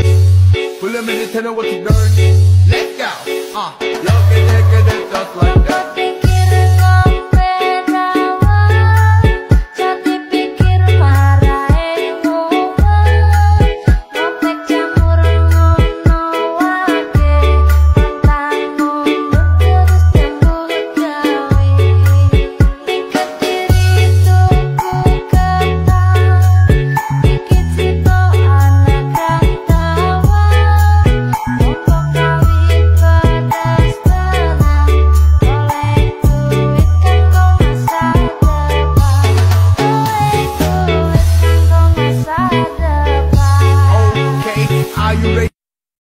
Pull a minute, tell me what you done. Let's go. Look at